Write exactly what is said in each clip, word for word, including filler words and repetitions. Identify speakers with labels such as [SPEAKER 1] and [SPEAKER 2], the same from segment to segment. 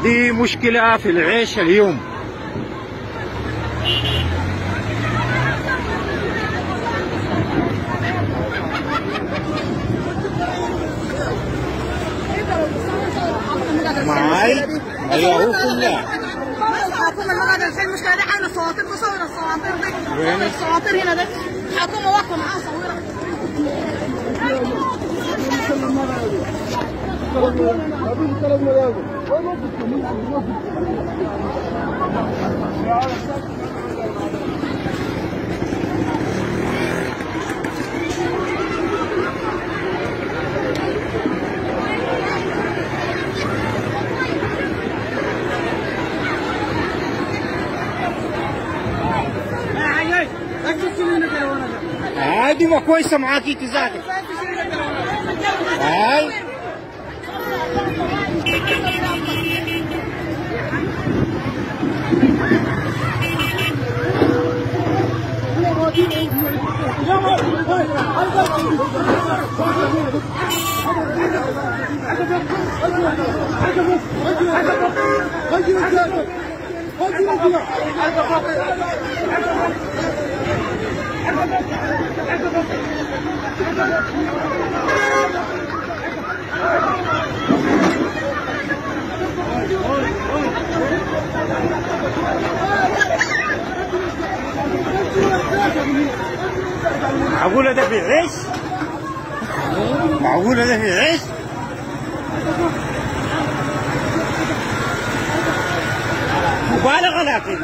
[SPEAKER 1] دي مشكلة في العيش اليوم. معاي ايوه هو كلها.
[SPEAKER 2] المشكلة دي حاجة الصواتير تصور الصواتير دي.
[SPEAKER 1] وين؟
[SPEAKER 2] الصواتير هنا ده حكومة واقفة معاها صورة.
[SPEAKER 1] عادي ما كويسة معاكي تزاكي. هاي معقولة ده في عيش؟ معقولة ده في عيش؟ مبالغة لكن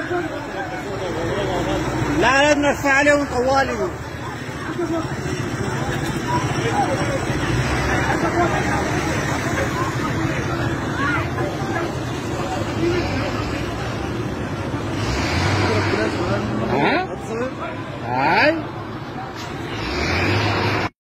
[SPEAKER 1] لا لازم نرفع عليهم طوالي. ها؟ هاي